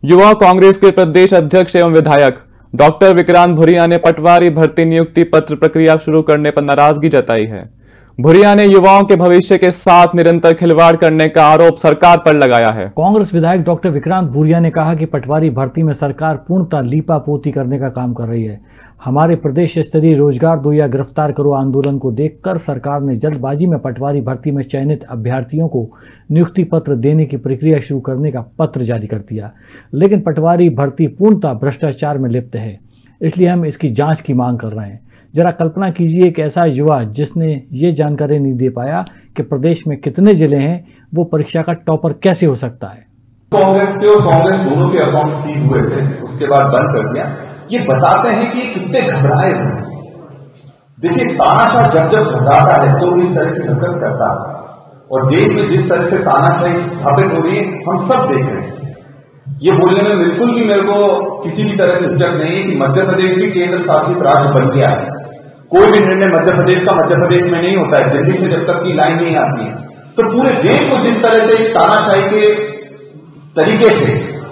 युवा कांग्रेस के प्रदेश अध्यक्ष एवं विधायक डॉक्टर विक्रांत भुरिया ने पटवारी भर्ती नियुक्ति पत्र प्रक्रिया शुरू करने पर नाराजगी जताई है। भुरिया ने युवाओं के भविष्य के साथ निरंतर खिलवाड़ करने का आरोप सरकार पर लगाया है। कांग्रेस विधायक डॉक्टर विक्रांत भुरिया ने कहा कि पटवारी भर्ती में सरकार पूर्णतः लीपापोती करने का काम कर रही है। हमारे प्रदेश स्तरीय रोजगार दो या गिरफ्तार करो आंदोलन को देखकर सरकार ने जल्दबाजी में पटवारी भर्ती में चयनित अभ्यर्थियों को नियुक्ति पत्र देने की प्रक्रिया शुरू करने का पत्र जारी कर दिया। लेकिन पटवारी भर्ती पूर्णतः भ्रष्टाचार में लिप्त है, इसलिए हम इसकी जांच की मांग कर रहे हैं। जरा कल्पना कीजिए एक ऐसा युवा जिसने ये जानकारी नहीं दे पाया कि प्रदेश में कितने जिले हैं, वो परीक्षा का टॉपर कैसे हो सकता है। कांग्रेस के और कांग्रेस दोनों के अकाउंट सीज हुए थे, उसके बाद बंद कर दिया। ये बताते हैं कि कितने घबराए हुए। देखिए, तानाशाह जब घबराता है तो इस तरह की हरकत करता है, और देश में जिस तरह से तानाशाही स्थापित हो रही है हम सब देख रहे हैं। ये बोलने में बिल्कुल भी मेरे को किसी भी तरह की हिचक नहीं है कि मध्य प्रदेश भी केंद्र शासित राज्य बन गया है। कोई भी निर्णय मध्य प्रदेश का मध्य प्रदेश में नहीं होता है। दिल्ली से जब तक की लाइन नहीं आती है, तो पूरे देश को जिस तरह से तानाशाही के तरीके से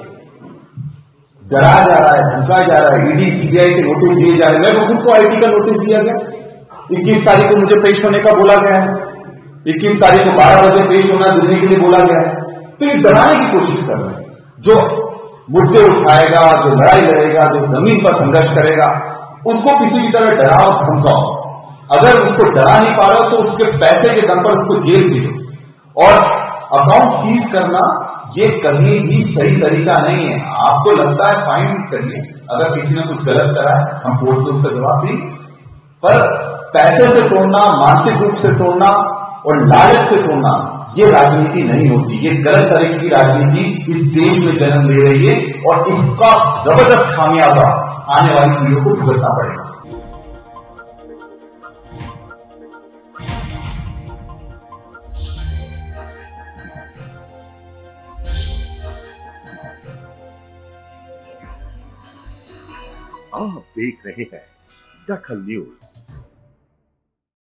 डराया जा रहा है, धमकाया जा रहा है, ईडी सीबीआई के नोटिस दिए जा रहे हैं। मेरे को खुद को आईटी का नोटिस दिया गया, 21 तारीख को मुझे पेश होने का बोला गया है, 21 तारीख को 12 बजे पेश होना दिल्ली के लिए बोला गया है। तो ये डराने की कोशिश कर रहे हैं। जो मुद्दे उठाएगा, जो लड़ाई लड़ेगा, जो जमीन पर संघर्ष करेगा, उसको किसी भी तरह डराओ धमकाओ। अगर उसको डरा नहीं पा रहे हो तो उसके पैसे के दम पर उसको जेल भेजो। और अकाउंट सीज करना ये कहीं भी सही तरीका नहीं है। आपको लगता है फाइन करिए, अगर किसी ने कुछ गलत करा है हम कोर्ट में उसका जवाब दें, पर पैसे से तोड़ना, मानसिक रूप से तोड़ना और लालच से तोड़ना, ये राजनीति नहीं होती। ये गलत तरीके की राजनीति इस देश में जन्म ले रही है, और इसका जबरदस्त खामियाजा आने वाली पीढ़ियों को भुगतना पड़ेगा। आप देख रहे हैं दखल न्यूज।